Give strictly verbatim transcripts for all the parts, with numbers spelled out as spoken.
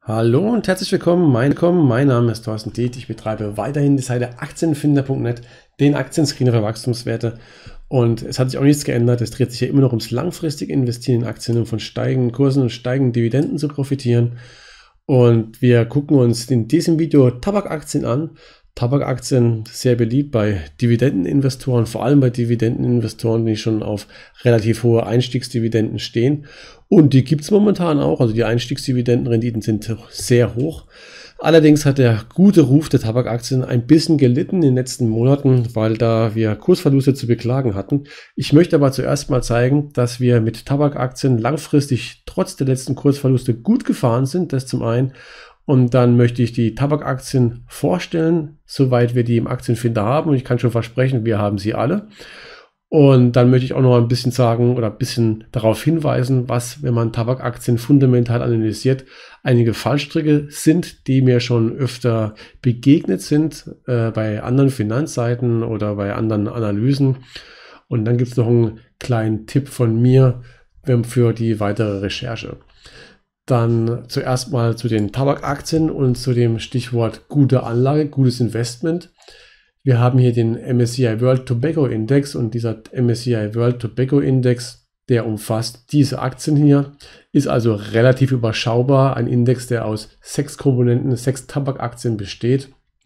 Hallo und herzlich willkommen. Mein, mein Name ist Thorsten Dieth. Ich betreibe weiterhin die Seite Aktienfinder punkt net, den Aktienscreener für Wachstumswerte. Und es hat sich auch nichts geändert. Es dreht sich ja immer noch ums langfristige Investieren in Aktien, um von steigenden Kursen und steigenden Dividenden zu profitieren. Und wir gucken uns in diesem Video Tabakaktien an. Tabakaktien sehr beliebt bei Dividendeninvestoren, vor allem bei Dividendeninvestoren, die schon auf relativ hohe Einstiegsdividenden stehen. Und die gibt es momentan auch, also die Einstiegsdividendenrenditen sind sehr hoch. Allerdings hat der gute Ruf der Tabakaktien ein bisschen gelitten in den letzten Monaten, weil da wir Kursverluste zu beklagen hatten. Ich möchte aber zuerst mal zeigen, dass wir mit Tabakaktien langfristig trotz der letzten Kursverluste gut gefahren sind, das zum einen. Und dann möchte ich die Tabakaktien vorstellen, soweit wir die im Aktienfinder haben. Und ich kann schon versprechen, wir haben sie alle. Und dann möchte ich auch noch ein bisschen sagen oder ein bisschen darauf hinweisen, was, wenn man Tabakaktien fundamental analysiert, einige Fallstricke sind, die mir schon öfter begegnet sind äh, bei anderen Finanzseiten oder bei anderen Analysen. Und dann gibt es noch einen kleinen Tipp von mir für die weitere Recherche. Dann zuerst mal zu den Tabakaktien und zu dem Stichwort gute Anlage, gutes Investment. Wir haben hier den M S C I World Tobacco Index und dieser M S C I World Tobacco Index, der umfasst diese Aktien hier, ist also relativ überschaubar. Ein Index, der aus sechs Komponenten, sechs Tabakaktien besteht.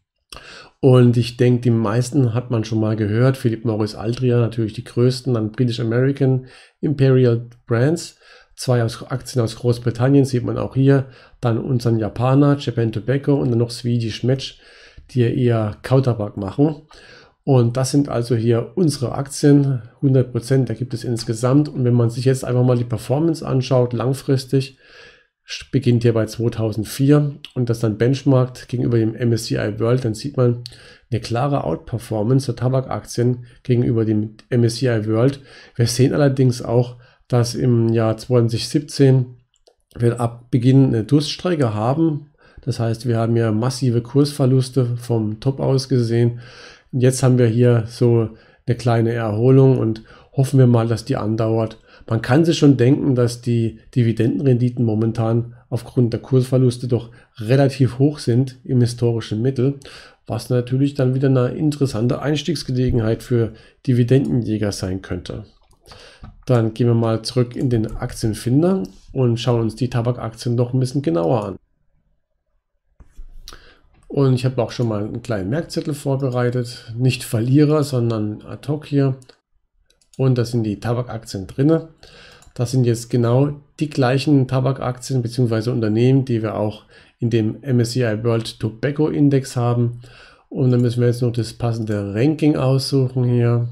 Und ich denke, die meisten hat man schon mal gehört. Philip Morris Altria, natürlich die größten, dann British American, Imperial Brands. Zwei Aktien aus Großbritannien sieht man auch hier. Dann unseren Japaner, Japan Tobacco und dann noch Swedish Match, die eher Kautabak machen. Und das sind also hier unsere Aktien, hundert Prozent, da gibt es insgesamt. Und wenn man sich jetzt einfach mal die Performance anschaut, langfristig, beginnt hier bei zweitausendvier und das dann benchmarkt gegenüber dem M S C I World, dann sieht man eine klare Outperformance der Tabakaktien gegenüber dem M S C I World. Wir sehen allerdings auch, dass im Jahr zweitausendsiebzehn wir ab Beginn eine Durststrecke haben. Das heißt, wir haben ja massive Kursverluste vom Top aus gesehen. Und jetzt haben wir hier so eine kleine Erholung und hoffen wir mal, dass die andauert. Man kann sich schon denken, dass die Dividendenrenditen momentan aufgrund der Kursverluste doch relativ hoch sind im historischen Mittel, was natürlich dann wieder eine interessante Einstiegsgelegenheit für Dividendenjäger sein könnte. Dann gehen wir mal zurück in den Aktienfinder und schauen uns die Tabakaktien noch ein bisschen genauer an. Und ich habe auch schon mal einen kleinen Merkzettel vorbereitet. Nicht Verlierer, sondern ad hoc hier. Und da sind die Tabakaktien drin. Das sind jetzt genau die gleichen Tabakaktien bzw. Unternehmen, die wir auch in dem M S C I World Tobacco Index haben. Und dann müssen wir jetzt noch das passende Ranking aussuchen hier.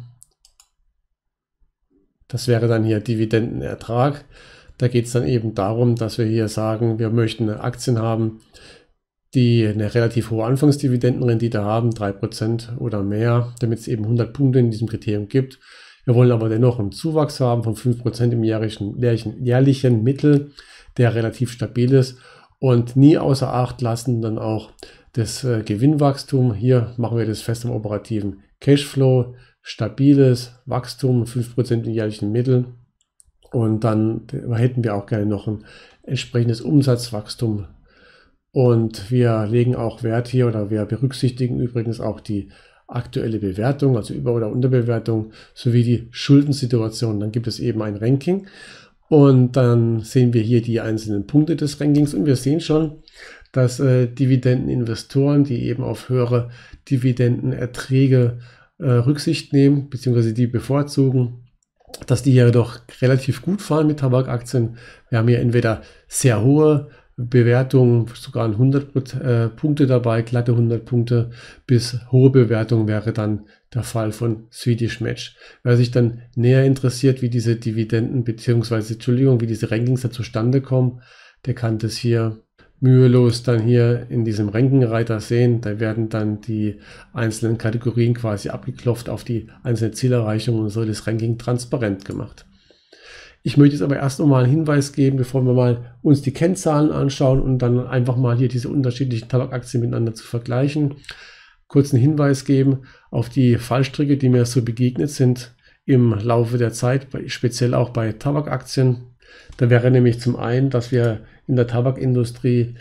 Das wäre dann hier Dividendenertrag. Da geht es dann eben darum, dass wir hier sagen, wir möchten Aktien haben, die eine relativ hohe Anfangsdividendenrendite haben, drei Prozent oder mehr, damit es eben hundert Punkte in diesem Kriterium gibt. Wir wollen aber dennoch einen Zuwachs haben von fünf Prozent im jährlichen, jährlichen, jährlichen Mittel, der relativ stabil ist und nie außer Acht lassen dann auch das äh, Gewinnwachstum. Hier machen wir das fest im operativen Cashflow. Stabiles Wachstum, fünf Prozent in jährlichen Mitteln und dann hätten wir auch gerne noch ein entsprechendes Umsatzwachstum und wir legen auch Wert hier oder wir berücksichtigen übrigens auch die aktuelle Bewertung, also Über- oder Unterbewertung sowie die Schuldensituation. Dann gibt es eben ein Ranking und dann sehen wir hier die einzelnen Punkte des Rankings und wir sehen schon, dass äh, Dividendeninvestoren, die eben auf höhere Dividendenerträge Rücksicht nehmen, beziehungsweise die bevorzugen, dass die ja doch relativ gut fahren mit Tabakaktien. Wir haben hier entweder sehr hohe Bewertungen, sogar hundert Punkte dabei, glatte hundert Punkte, bis hohe Bewertung wäre dann der Fall von Swedish Match. Wer sich dann näher interessiert, wie diese Dividenden, beziehungsweise, Entschuldigung, wie diese Rankings da zustande kommen, der kann das hier mühelos dann hier in diesem Ranking-Reiter sehen. Da werden dann die einzelnen Kategorien quasi abgeklopft auf die einzelne Zielerreichung und so das Ranking transparent gemacht. Ich möchte jetzt aber erst noch mal einen Hinweis geben, bevor wir mal uns die Kennzahlen anschauen und dann einfach mal hier diese unterschiedlichen Tabakaktien miteinander zu vergleichen. Kurz einen Hinweis geben auf die Fallstricke, die mir so begegnet sind im Laufe der Zeit, speziell auch bei Tabakaktien. Da wäre nämlich zum einen, dass wir in der Tabakindustrie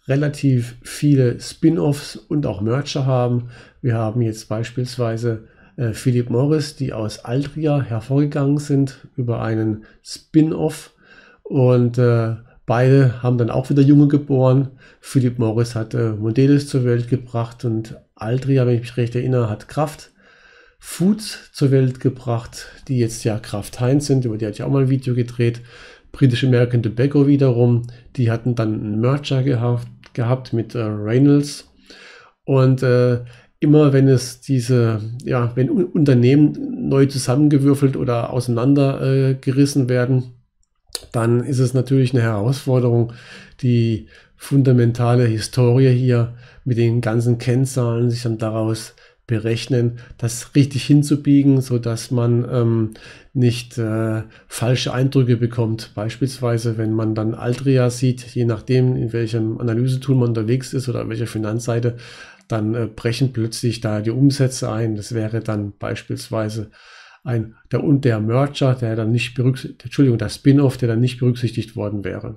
relativ viele Spin-offs und auch Merger haben. Wir haben jetzt beispielsweise äh, Philip Morris, die aus Altria hervorgegangen sind über einen Spin-off, und äh, beide haben dann auch wieder Junge geboren. Philip Morris hat äh, Mondelez zur Welt gebracht und Altria, wenn ich mich recht erinnere, hat Kraft Foods zur Welt gebracht, die jetzt ja Kraft Heinz sind, über die hatte ich auch mal ein Video gedreht. British American Tobacco wiederum, die hatten dann einen Merger gehabt, gehabt mit äh, Reynolds. Und äh, immer wenn es diese, ja, wenn U Unternehmen neu zusammengewürfelt oder auseinandergerissen äh, werden, dann ist es natürlich eine Herausforderung, die fundamentale Historie hier mit den ganzen Kennzahlen sich dann daraus berechnen, das richtig hinzubiegen, so dass man ähm, nicht äh, falsche Eindrücke bekommt. Beispielsweise, wenn man dann Altria sieht, je nachdem, in welchem Analysetool man unterwegs ist oder an welcher Finanzseite, dann äh, brechen plötzlich da die Umsätze ein. Das wäre dann beispielsweise ein der und der Merger, der dann nicht berücksichtigt, Entschuldigung, der Spin-off, der dann nicht berücksichtigt worden wäre.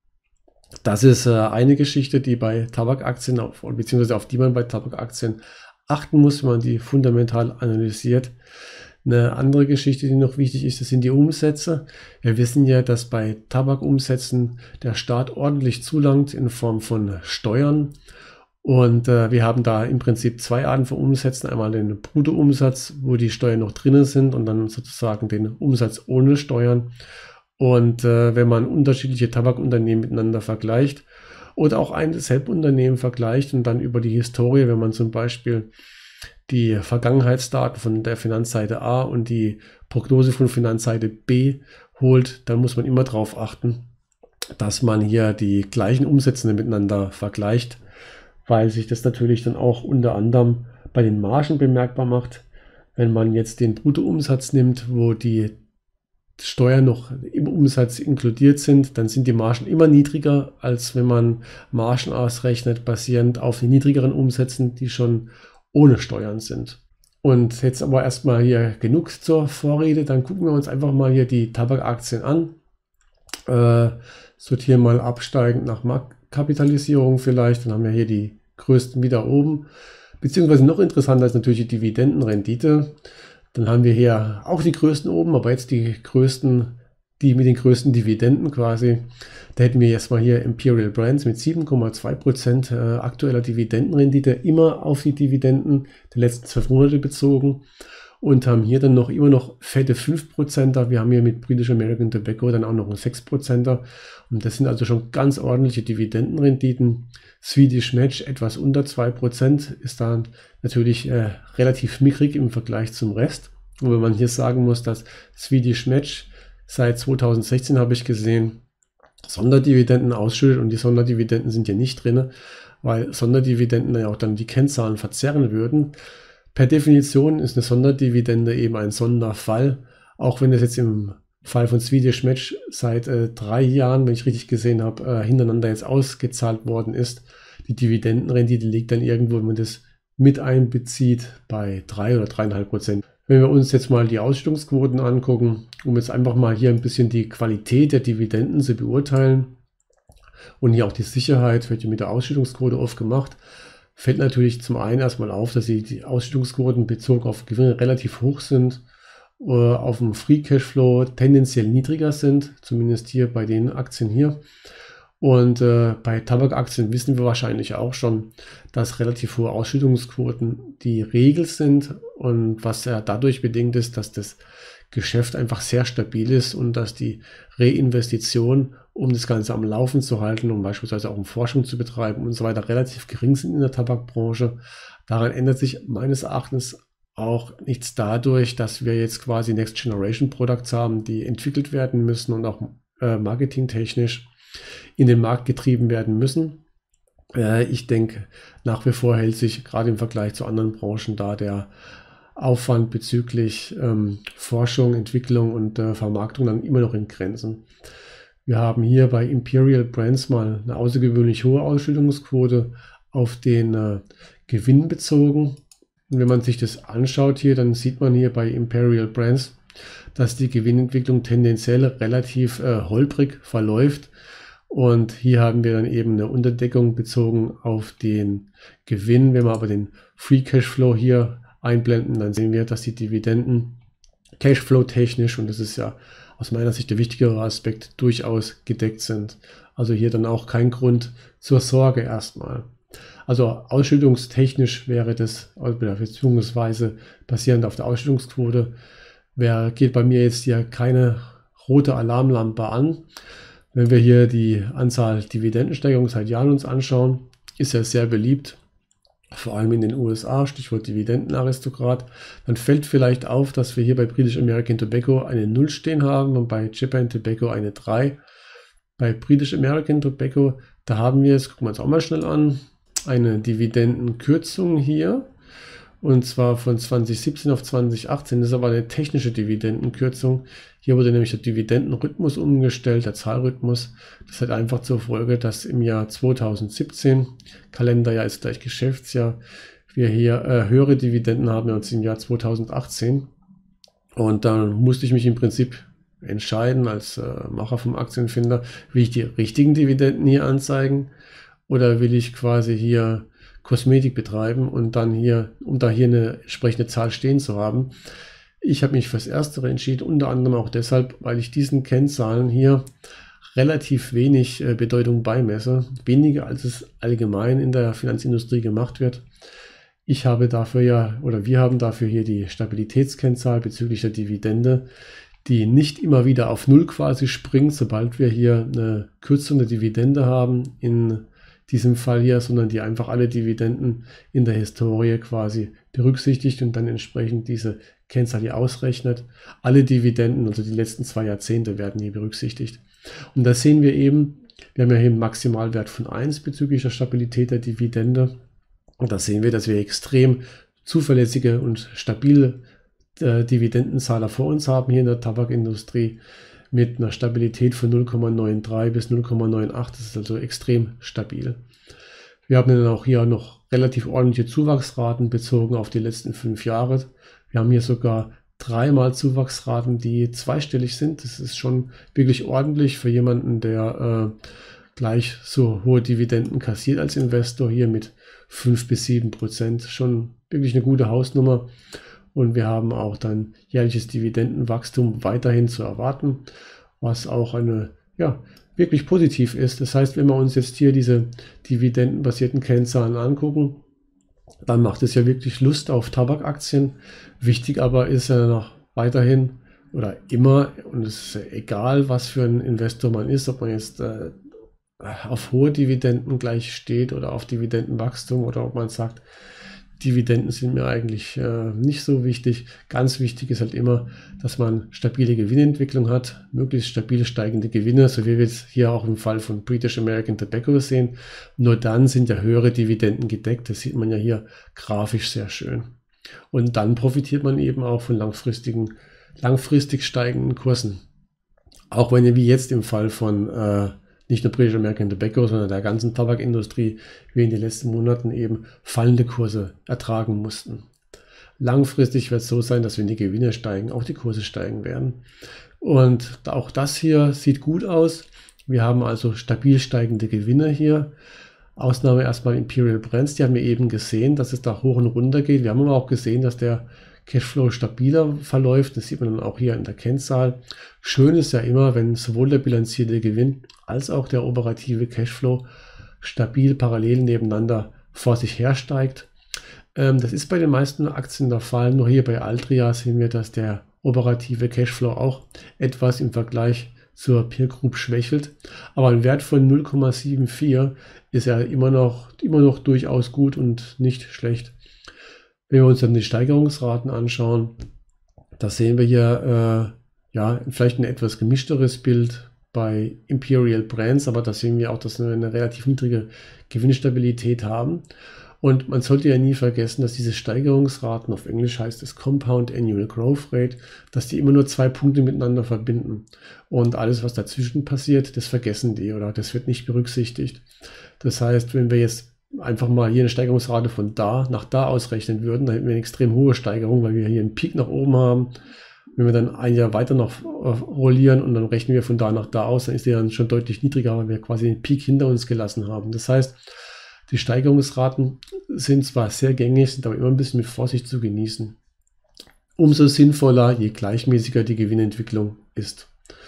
Das ist äh, eine Geschichte, die bei Tabakaktien, auf, beziehungsweise auf die man bei Tabakaktien achten muss, wenn man die fundamental analysiert. Eine andere Geschichte, die noch wichtig ist, das sind die Umsätze. Wir wissen ja, dass bei Tabakumsätzen der Staat ordentlich zulangt in Form von Steuern. Und äh, wir haben da im Prinzip zwei Arten von Umsätzen. Einmal den Bruttoumsatz, wo die Steuern noch drinnen sind, und dann sozusagen den Umsatz ohne Steuern. Und äh, wenn man unterschiedliche Tabakunternehmen miteinander vergleicht, oder auch ein Selbstunternehmen vergleicht und dann über die Historie, wenn man zum Beispiel die Vergangenheitsdaten von der Finanzseite A und die Prognose von Finanzseite B holt, dann muss man immer darauf achten, dass man hier die gleichen Umsätze miteinander vergleicht, weil sich das natürlich dann auch unter anderem bei den Margen bemerkbar macht. Wenn man jetzt den Bruttoumsatz nimmt, wo die Steuern noch im Umsatz inkludiert sind, dann sind die Margen immer niedriger, als wenn man Margen ausrechnet, basierend auf den niedrigeren Umsätzen, die schon ohne Steuern sind. Und jetzt aber erstmal hier genug zur Vorrede, dann gucken wir uns einfach mal hier die Tabakaktien an. Äh, sortieren mal absteigend nach Marktkapitalisierung vielleicht, dann haben wir hier die größten wieder oben. Beziehungsweise noch interessanter ist natürlich die Dividendenrendite. Dann haben wir hier auch die größten oben, aber jetzt die größten, die mit den größten Dividenden quasi. Da hätten wir erstmal hier Imperial Brands mit sieben Komma zwei Prozent äh, aktueller Dividendenrendite, immer auf die Dividenden der letzten zwölf Monate bezogen, und haben hier dann noch immer noch fette fünf Prozent. Wir haben hier mit British American Tobacco dann auch noch einen sechs Prozent. Und das sind also schon ganz ordentliche Dividendenrenditen. Swedish Match etwas unter zwei Prozent, ist dann natürlich äh, relativ mickrig im Vergleich zum Rest. Wobei man hier sagen muss, dass Swedish Match seit zweitausendsechzehn, habe ich gesehen, Sonderdividenden ausschüttet, und die Sonderdividenden sind hier nicht drin, weil Sonderdividenden ja auch dann die Kennzahlen verzerren würden. Per Definition ist eine Sonderdividende eben ein Sonderfall, auch wenn es jetzt im Fall von Swedish Match seit äh, drei Jahren, wenn ich richtig gesehen habe, äh, hintereinander jetzt ausgezahlt worden ist. Die Dividendenrendite liegt dann irgendwo, wenn man das mit einbezieht, bei drei oder drei Komma fünf Prozent. Wenn wir uns jetzt mal die Ausschüttungsquoten angucken, um jetzt einfach mal hier ein bisschen die Qualität der Dividenden zu beurteilen und hier auch die Sicherheit, wird ja mit der Ausschüttungsquote oft gemacht, fällt natürlich zum einen erstmal auf, dass die, die Ausschüttungsquoten bezogen auf Gewinne relativ hoch sind, auf dem Free Cashflow tendenziell niedriger sind, zumindest hier bei den Aktien hier. Und äh, bei Tabakaktien wissen wir wahrscheinlich auch schon, dass relativ hohe Ausschüttungsquoten die Regel sind, und was ja dadurch bedingt ist, dass das Geschäft einfach sehr stabil ist und dass die Reinvestition, um das Ganze am Laufen zu halten, um beispielsweise auch um Forschung zu betreiben und so weiter, relativ gering sind in der Tabakbranche. Daran ändert sich meines Erachtens auch nichts dadurch, dass wir jetzt quasi Next Generation Products haben, die entwickelt werden müssen und auch äh, marketingtechnisch in den Markt getrieben werden müssen. Äh, ich denke, nach wie vor hält sich gerade im Vergleich zu anderen Branchen da der Aufwand bezüglich ähm, Forschung, Entwicklung und äh, Vermarktung dann immer noch in Grenzen. Wir haben hier bei Imperial Brands mal eine außergewöhnlich hohe Ausschüttungsquote auf den äh, Gewinn bezogen. Und wenn man sich das anschaut hier, dann sieht man hier bei Imperial Brands, dass die Gewinnentwicklung tendenziell relativ äh, holprig verläuft. Und hier haben wir dann eben eine Unterdeckung bezogen auf den Gewinn. Wenn wir aber den Free Cashflow hier einblenden, dann sehen wir, dass die Dividenden Cashflow technisch, und das ist ja aus meiner Sicht der wichtigere Aspekt, durchaus gedeckt sind. Also hier dann auch kein Grund zur Sorge erstmal. Also ausschüttungstechnisch wäre das, beziehungsweise basierend auf der Ausschüttungsquote, wer geht bei mir jetzt hier keine rote Alarmlampe an. Wenn wir hier die Anzahl Dividendensteigerungen seit Jahren uns anschauen, ist ja sehr beliebt, vor allem in den U S A, Stichwort Dividendenaristokrat. Dann fällt vielleicht auf, dass wir hier bei British American Tobacco eine null stehen haben und bei Japan Tobacco eine drei. Bei British American Tobacco, da haben wir, jetzt gucken wir uns auch mal schnell an, eine Dividendenkürzung hier. Und zwar von zwanzig siebzehn auf zwanzig achtzehn. Das ist aber eine technische Dividendenkürzung. Hier wurde nämlich der Dividendenrhythmus umgestellt, der Zahlrhythmus. Das hat einfach zur Folge, dass im Jahr zweitausendsiebzehn, Kalenderjahr ist gleich Geschäftsjahr, wir hier äh, höhere Dividenden haben als im Jahr zweitausendachtzehn. Und dann musste ich mich im Prinzip entscheiden als äh, Macher vom Aktienfinder, will ich die richtigen Dividenden hier anzeigen oder will ich quasi hier Kosmetik betreiben und dann hier, um da hier eine entsprechende Zahl stehen zu haben. Ich habe mich fürs Erstere entschieden, unter anderem auch deshalb, weil ich diesen Kennzahlen hier relativ wenig äh, Bedeutung beimesse, weniger als es allgemein in der Finanzindustrie gemacht wird. Ich habe dafür ja, oder wir haben dafür hier die Stabilitätskennzahl bezüglich der Dividende, die nicht immer wieder auf Null quasi springt, sobald wir hier eine Kürzung der Dividende haben in diesem Fall hier, sondern die einfach alle Dividenden in der Historie quasi berücksichtigt und dann entsprechend diese Kennzahl hier ausrechnet. Alle Dividenden, also die letzten zwei Jahrzehnte, werden hier berücksichtigt. Und da sehen wir eben, wir haben ja hier einen Maximalwert von eins bezüglich der Stabilität der Dividende. Und da sehen wir, dass wir extrem zuverlässige und stabile äh, Dividendenzahler vor uns haben hier in der Tabakindustrie, mit einer Stabilität von null Komma dreiundneunzig bis null Komma achtzig. Das ist also extrem stabil. Wir haben dann auch hier noch relativ ordentliche Zuwachsraten bezogen auf die letzten fünf Jahre. Wir haben hier sogar dreimal Zuwachsraten, die zweistellig sind. Das ist schon wirklich ordentlich für jemanden, der äh, gleich so hohe Dividenden kassiert als Investor, hier mit fünf bis sieben Prozent. Schon wirklich eine gute Hausnummer. Und wir haben auch dann jährliches Dividendenwachstum weiterhin zu erwarten, was auch eine, ja, wirklich positiv ist. Das heißt, wenn wir uns jetzt hier diese dividendenbasierten Kennzahlen angucken, dann macht es ja wirklich Lust auf Tabakaktien. Wichtig aber ist ja noch weiterhin oder immer, und es ist egal, was für ein Investor man ist, ob man jetzt äh, auf hohe Dividenden gleich steht oder auf Dividendenwachstum oder ob man sagt, Dividenden sind mir eigentlich äh, nicht so wichtig. Ganz wichtig ist halt immer, dass man stabile Gewinnentwicklung hat, möglichst stabile steigende Gewinne, so wie wir es hier auch im Fall von British American Tobacco sehen. Nur dann sind ja höhere Dividenden gedeckt. Das sieht man ja hier grafisch sehr schön. Und dann profitiert man eben auch von langfristigen, langfristig steigenden Kursen. Auch wenn ihr wie jetzt im Fall von äh, nicht nur British American Tobacco, sondern der ganzen Tabakindustrie, wir in den letzten Monaten eben fallende Kurse ertragen mussten. Langfristig wird es so sein, dass wenn die Gewinne steigen, auch die Kurse steigen werden. Und auch das hier sieht gut aus. Wir haben also stabil steigende Gewinne hier. Ausnahme erstmal Imperial Brands, die haben wir eben gesehen, dass es da hoch und runter geht. Wir haben aber auch gesehen, dass der Cashflow stabiler verläuft. Das sieht man dann auch hier in der Kennzahl. Schön ist ja immer, wenn sowohl der bilanzierte Gewinn als auch der operative Cashflow stabil parallel nebeneinander vor sich hersteigt. Ähm, das ist bei den meisten Aktien der Fall. Nur hier bei Altria sehen wir, dass der operative Cashflow auch etwas im Vergleich zur Peer Group schwächelt. Aber ein Wert von null Komma vierundsiebzig ist ja immer noch, immer noch durchaus gut und nicht schlecht. Wenn wir uns dann die Steigerungsraten anschauen, da sehen wir hier äh, ja, vielleicht ein etwas gemischteres Bild bei Imperial Brands, aber da sehen wir auch, dass wir eine relativ niedrige Gewinnstabilität haben. Und man sollte ja nie vergessen, dass diese Steigerungsraten, auf Englisch heißt es Compound Annual Growth Rate, dass die immer nur zwei Punkte miteinander verbinden. Und alles, was dazwischen passiert, das vergessen die oder das wird nicht berücksichtigt. Das heißt, wenn wir jetzt einfach mal hier eine Steigerungsrate von da nach da ausrechnen würden, dann hätten wir eine extrem hohe Steigerung, weil wir hier einen Peak nach oben haben Wenn wir dann ein Jahr weiter noch rollieren und dann rechnen wir von da nach da aus, dann ist der dann schon deutlich niedriger, weil wir quasi den Peak hinter uns gelassen haben. Das heißt, die Steigerungsraten sind zwar sehr gängig, sind aber immer ein bisschen mit Vorsicht zu genießen. Umso sinnvoller, je gleichmäßiger die Gewinnentwicklung ist.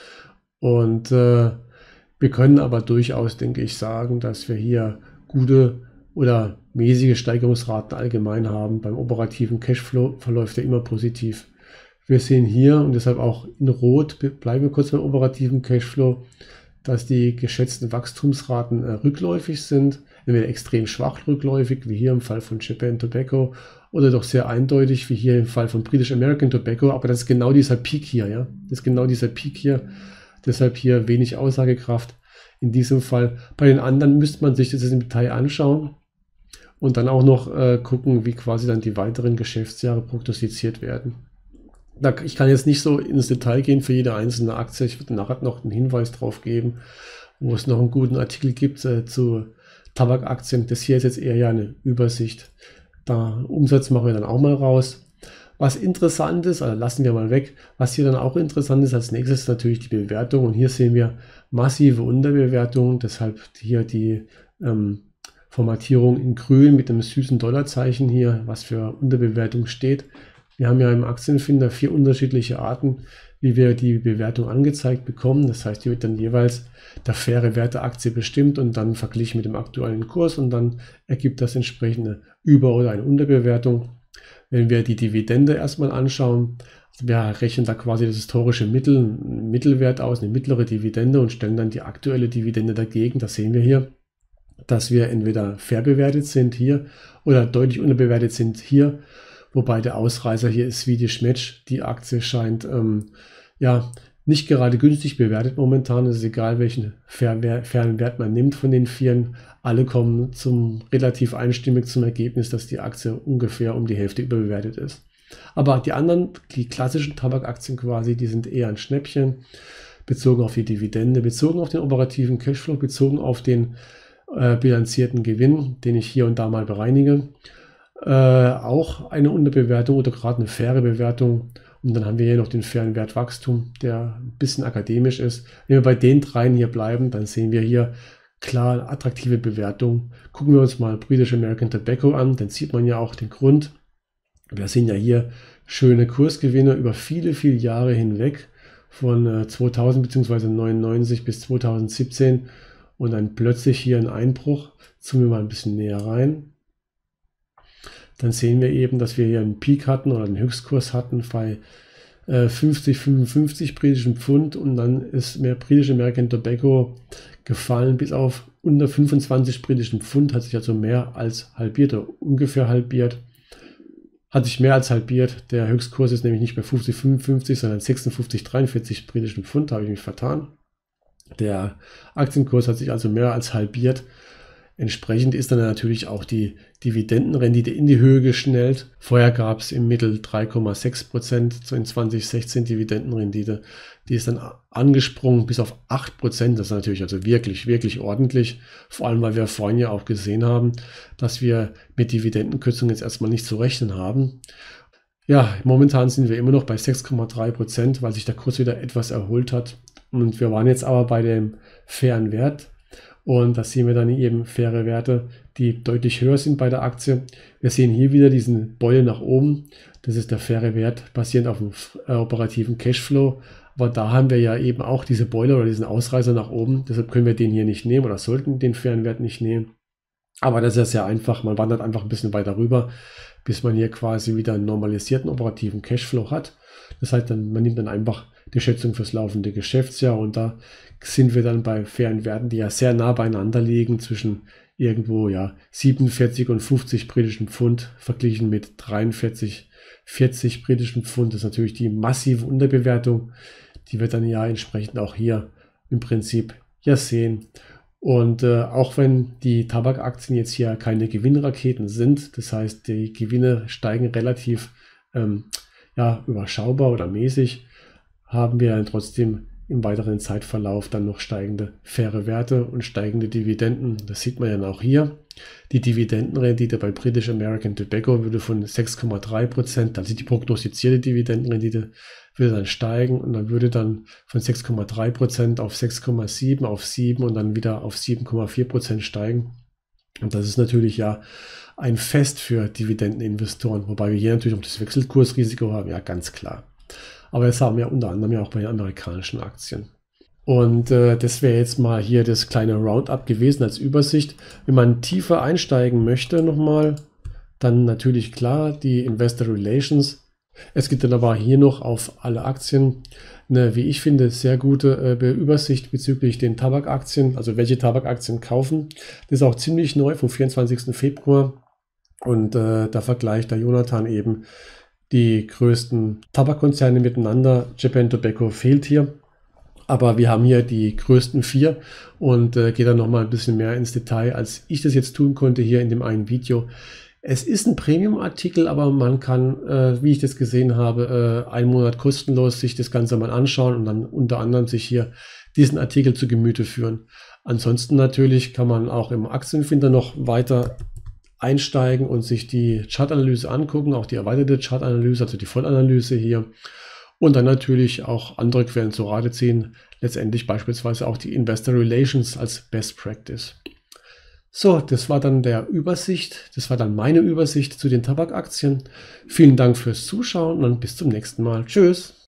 Und äh, wir können aber durchaus, denke ich, sagen, dass wir hier gute oder mäßige Steigerungsraten allgemein haben. Beim operativen Cashflow verläuft er immer positiv. Wir sehen hier und deshalb auch in Rot, bleiben wir kurz beim operativen Cashflow, dass die geschätzten Wachstumsraten äh, rückläufig sind, entweder extrem schwach rückläufig, wie hier im Fall von Japan Tobacco, oder doch sehr eindeutig, wie hier im Fall von British American Tobacco, aber das ist genau dieser Peak hier, ja, das ist genau dieser Peak hier, deshalb hier wenig Aussagekraft in diesem Fall. Bei den anderen müsste man sich das im Detail anschauen und dann auch noch äh, gucken, wie quasi dann die weiteren Geschäftsjahre prognostiziert werden. Da, ich kann jetzt nicht so ins Detail gehen für jede einzelne Aktie. Ich würde nachher noch einen Hinweis drauf geben, wo es noch einen guten Artikel gibt äh, zu Tabakaktien. Das hier ist jetzt eher ja eine Übersicht. Da Umsatz machen wir dann auch mal raus. Was interessant ist, also lassen wir mal weg, was hier dann auch interessant ist als nächstes ist natürlich die Bewertung. Und hier sehen wir massive Unterbewertungen, deshalb hier die ähm, Formatierung in grün mit einem süßen Dollarzeichen hier, was für Unterbewertung steht. Wir haben ja im Aktienfinder vier unterschiedliche Arten, wie wir die Bewertung angezeigt bekommen. Das heißt, hier wird dann jeweils der faire Wert der Aktie bestimmt und dann verglichen mit dem aktuellen Kurs und dann ergibt das entsprechende Über- oder eine Unterbewertung. Wenn wir die Dividende erstmal anschauen, also wir rechnen da quasi das historische Mittel, einen Mittelwert aus, eine mittlere Dividende und stellen dann die aktuelle Dividende dagegen. Das sehen wir hier, dass wir entweder fair bewertet sind hier oder deutlich unterbewertet sind hier. Wobei der Ausreißer hier ist Swedish Match. Die Aktie scheint ähm, ja nicht gerade günstig bewertet momentan. Es ist egal, welchen fairen Wert man nimmt von den Vieren. Alle kommen zum relativ einstimmig zum Ergebnis, dass die Aktie ungefähr um die Hälfte überbewertet ist. Aber die anderen, die klassischen Tabakaktien quasi, die sind eher ein Schnäppchen, bezogen auf die Dividende, bezogen auf den operativen Cashflow, bezogen auf den äh, bilanzierten Gewinn, den ich hier und da mal bereinige. Äh, auch eine Unterbewertung oder gerade eine faire Bewertung. Und dann haben wir hier noch den fairen Wertwachstum, der ein bisschen akademisch ist. Wenn wir bei den dreien hier bleiben, dann sehen wir hier klar attraktive Bewertung. Gucken wir uns mal British American Tobacco an, dann sieht man ja auch den Grund. Wir sehen ja hier schöne Kursgewinne über viele, viele Jahre hinweg, von äh, zweitausend bzw. neunundneunzig bis zweitausendsiebzehn und dann plötzlich hier ein Einbruch. Zoomen wir mal ein bisschen näher rein. Dann sehen wir eben, dass wir hier einen Peak hatten oder einen Höchstkurs hatten bei äh, fünfzig, fünfundfünfzig britischen Pfund und dann ist mehr British American Tobacco gefallen bis auf unter fünfundzwanzig britischen Pfund, hat sich also mehr als halbiert oder ungefähr halbiert. Hat sich mehr als halbiert. Der Höchstkurs ist nämlich nicht bei fünfzig, fünfundfünfzig, sondern sechsundfünfzig, dreiundvierzig britischen Pfund, da habe ich mich vertan. Der Aktienkurs hat sich also mehr als halbiert. Entsprechend ist dann natürlich auch die Dividendenrendite in die Höhe geschnellt. Vorher gab es im Mittel drei Komma sechs Prozent in zwanzig sechzehn Dividendenrendite. Die ist dann angesprungen bis auf acht Prozent. Das ist natürlich also wirklich, wirklich ordentlich. Vor allem, weil wir vorhin ja auch gesehen haben, dass wir mit Dividendenkürzungen jetzt erstmal nicht zu rechnen haben. Ja, momentan sind wir immer noch bei sechs Komma drei Prozent, weil sich der Kurs wieder etwas erholt hat. Und wir waren jetzt aber bei dem fairen Wert. Und da sehen wir dann eben faire Werte, die deutlich höher sind bei der Aktie. Wir sehen hier wieder diesen Beule nach oben. Das ist der faire Wert basierend auf dem äh, operativen Cashflow. Aber da haben wir ja eben auch diese Beule oder diesen Ausreißer nach oben. Deshalb können wir den hier nicht nehmen oder sollten den fairen Wert nicht nehmen. Aber das ist ja sehr einfach. Man wandert einfach ein bisschen weiter rüber, bis man hier quasi wieder einen normalisierten operativen Cashflow hat. Das heißt, dann, man nimmt dann einfach die Schätzung fürs laufende Geschäftsjahr und da sind wir dann bei fairen Werten, die ja sehr nah beieinander liegen, zwischen irgendwo ja siebenundvierzig und fünfzig britischen Pfund verglichen mit dreiundvierzig, vierzig britischen Pfund. Das ist natürlich die massive Unterbewertung, die wir dann ja entsprechend auch hier im Prinzip ja sehen. Und äh, auch wenn die Tabakaktien jetzt hier keine Gewinnraketen sind, das heißt, die Gewinne steigen relativ ähm, ja, überschaubar oder mäßig, haben wir trotzdem im weiteren Zeitverlauf dann noch steigende faire Werte und steigende Dividenden. Das sieht man ja auch hier. Die Dividendenrendite bei British American Tobacco würde von sechs Komma drei Prozent, also die prognostizierte Dividendenrendite, würde dann steigen und dann würde dann von sechs Komma drei Prozent auf sechs Komma sieben, auf sieben und dann wieder auf sieben Komma vier Prozent steigen. Und das ist natürlich ja ein Fest für Dividendeninvestoren, wobei wir hier natürlich auch das Wechselkursrisiko haben, ja ganz klar. Aber das haben wir unter anderem ja auch bei den amerikanischen Aktien. Und äh, das wäre jetzt mal hier das kleine Roundup gewesen als Übersicht. Wenn man tiefer einsteigen möchte nochmal, dann natürlich klar die Investor Relations. Es gibt dann aber hier noch auf alle Aktien eine, wie ich finde, sehr gute äh, Übersicht bezüglich den Tabakaktien, also welche Tabakaktien kaufen. Das ist auch ziemlich neu vom vierundzwanzigsten Februar und äh, da vergleicht der Jonathan eben die größten Tabakkonzerne miteinander. Japan Tobacco fehlt hier. Aber wir haben hier die größten vier und äh, gehe dann nochmal ein bisschen mehr ins Detail, als ich das jetzt tun konnte hier in dem einen Video. Es ist ein Premium-Artikel, aber man kann, äh, wie ich das gesehen habe, äh, einen Monat kostenlos sich das Ganze mal anschauen und dann unter anderem sich hier diesen Artikel zu Gemüte führen. Ansonsten natürlich kann man auch im Aktienfinder noch weiter einsteigen und sich die Chartanalyse angucken, auch die erweiterte Chartanalyse, also die Vollanalyse hier. Und dann natürlich auch andere Quellen zu Rate ziehen, letztendlich beispielsweise auch die Investor Relations als Best Practice. So, das war dann der Übersicht, das war dann meine Übersicht zu den Tabakaktien. Vielen Dank fürs Zuschauen und bis zum nächsten Mal. Tschüss!